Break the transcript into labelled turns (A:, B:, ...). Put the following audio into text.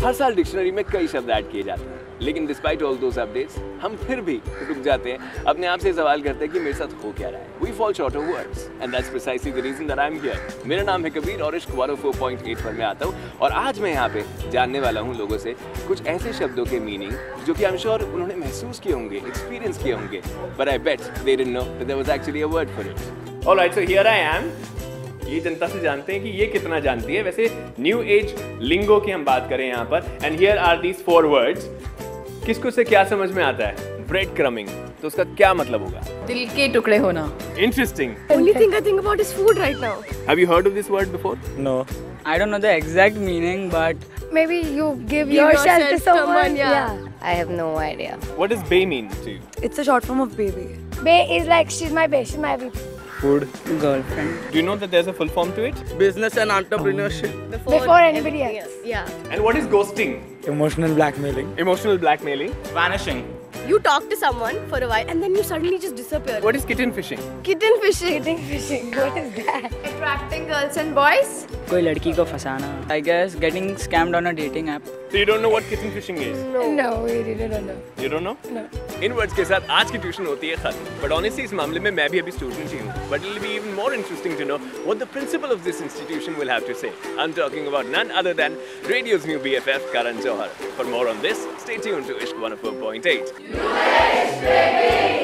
A: हर साल डिक्शनरी में कई शब्द ऐड किए जाते हैं, लेकिन डिस्पाइट ऑल दोस अपडेट्स हम फिर भी रुक जाते हैं, अपने आप से सवाल करते हैं कि मेरे साथ हो क्या रहा है। We fall short of words and that's precisely the reason that I'm here. मेरा नाम है कबीर और इश्क 104.8 पर मैं आता हूँ और आज मैं यहाँ पे जानने वाला हूँ लोगों से कुछ ऐसे शब्दों के मीनिंग जो कि I'm sure उन्होंने महसूस किए होंगे, एक्सपीरियंस किए होंगे, but I bet they didn't know that there was actually a word for it. Alright, so here I am. ये जनता से जानते हैं कि ये कितना जानती है। वैसे न्यू एज लिंगो की हम बात करें यहाँ पर, and here are these 4 words. किसको से क्या समझ में आता है? ब्रेड क्रमिंग, तो उसका क्या मतलब होगा?
B: दिल के टुकड़े होना।
A: Interesting.
C: Only thing I think about is food right now.
A: Have you heard of this word before?
D: No. I don't know the exact meaning, but
C: Maybe you give yourself to someone.
E: Yeah. I have no idea.
A: What does bae mean to you?
C: It's a short form of baby.
E: Bae is like she's my bae, she's my everything.
D: food, girlfriend.
A: Do you know that there's a full form to it?
D: Business and entrepreneurship.
E: Before anybody else.
C: Yeah.
A: And what is ghosting?
D: Emotional blackmailing.
A: Emotional blackmailing.
D: Vanishing.
C: You talk to someone for a while and then you suddenly just disappear.
A: What is kitten fishing?
C: Kitten fishing.
E: Kitten fishing. What is that?
C: Attracting girls and boys.
D: कोई लड़की को फंसाना. I guess getting scammed on a dating app.
A: So you don't know what kitten fishing is?
E: No, we really don't know.
A: You don't know?
E: No.
A: इन words के साथ आज की tuition होती है खत्म. But honestly इस मामले में मैं भी अभी स्टूडेंट ही हूँ. But it'll be even more interesting to know what the principal of this institution will have to say. I'm talking about none other than radio's new BFF, Karan Johar. For more on this, stay tuned to Ishq 104.8.